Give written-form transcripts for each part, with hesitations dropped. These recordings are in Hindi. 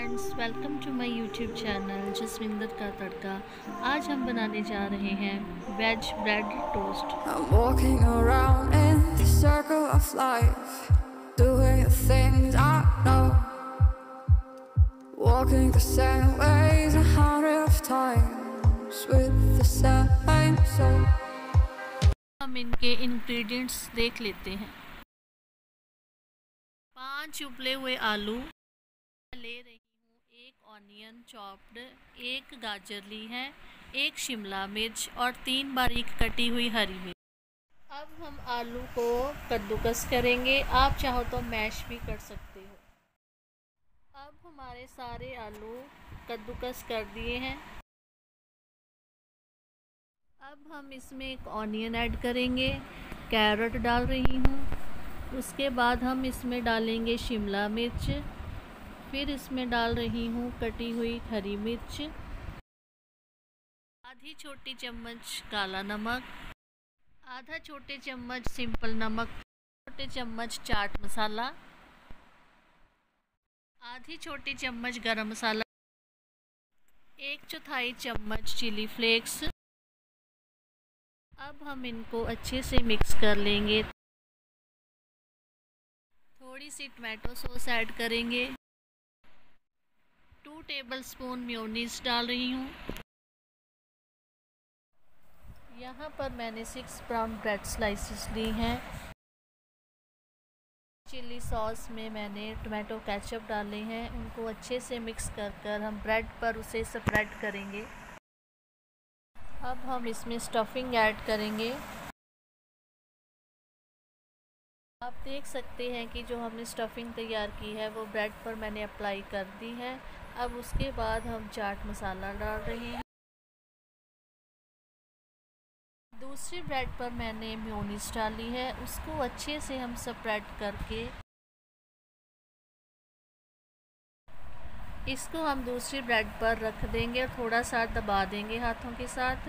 Friends, welcome to my YouTube channel Jaswinder का तड़का। आज हम बनाने जा रहे हैं veg bread toast. I'm walking around in the circle of life, doing the things I know, walking the same ways 100 times with the same soul. हम इनके इंग्रेडिएंट्स देख लेते हैं। 5 उबले हुए आलू ले रही हूँ, 1 ऑनियन चॉप्ड, 1 गाजर ली है, 1 शिमला मिर्च और 3 बारीक कटी हुई हरी मिर्च। अब हम आलू को कद्दूकस करेंगे, आप चाहो तो मैश भी कर सकते हो। अब हमारे सारे आलू कद्दूकस कर दिए हैं। अब हम इसमें 1 ऑनियन ऐड करेंगे, कैरेट डाल रही हूँ, उसके बाद हम इसमें डालेंगे शिमला मिर्च, फिर इसमें डाल रही हूँ कटी हुई हरी मिर्च, आधी छोटी चम्मच काला नमक, आधा छोटे चम्मच सिंपल नमक, छोटे चम्मच चाट मसाला, आधी छोटी चम्मच गरम मसाला, 1/4 चम्मच चिली फ्लेक्स। अब हम इनको अच्छे से मिक्स कर लेंगे। थोड़ी सी टमाटो सॉस ऐड करेंगे, 2 टेबलस्पून मेयोनीज डाल रही हूँ। यहाँ पर मैंने 6 ब्राउन ब्रेड स्लाइसेस ली हैं। चिली सॉस में मैंने टमाटो केचप डाले हैं, उनको अच्छे से मिक्स कर हम ब्रेड पर उसे स्प्रेड करेंगे। अब हम इसमें स्टफिंग ऐड करेंगे। आप देख सकते हैं कि जो हमने स्टफिंग तैयार की है वो ब्रेड पर मैंने अप्लाई कर दी है। अब उसके बाद हम चाट मसाला डाल रहे हैं। दूसरी ब्रेड पर मैंने मेयोनीज डाली है, उसको अच्छे से हम स्प्रेड करके इसको हम दूसरी ब्रेड पर रख देंगे और थोड़ा सा दबा देंगे हाथों के साथ।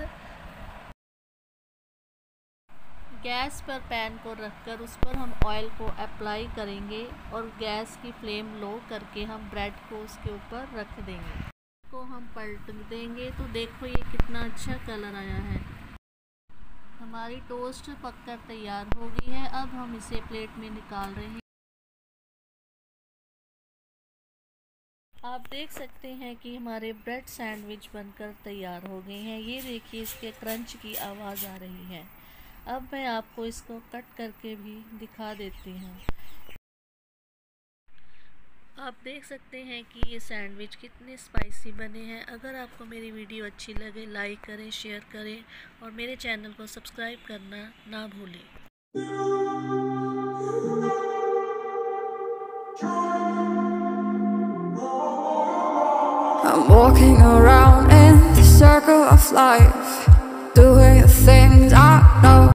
गैस पर पैन को रखकर उस पर हम ऑयल को अप्लाई करेंगे और गैस की फ्लेम लो करके हम ब्रेड को उसके ऊपर रख देंगे। को हम पलट देंगे तो देखो ये कितना अच्छा कलर आया है। हमारी टोस्ट पककर तैयार हो गई है। अब हम इसे प्लेट में निकाल रहे हैं। आप देख सकते हैं कि हमारे ब्रेड सैंडविच बनकर तैयार हो गए हैं। ये देखिए, इसके क्रंच की आवाज़ आ रही है। अब मैं आपको इसको कट करके भी दिखा देती हूँ। आप देख सकते हैं कि ये सैंडविच कितने स्पाइसी बने हैं। अगर आपको मेरी वीडियो अच्छी लगे, लाइक करें, शेयर करें और मेरे चैनल को सब्सक्राइब करना ना भूलें। I'm walking around in the circle of life, doing the things I know.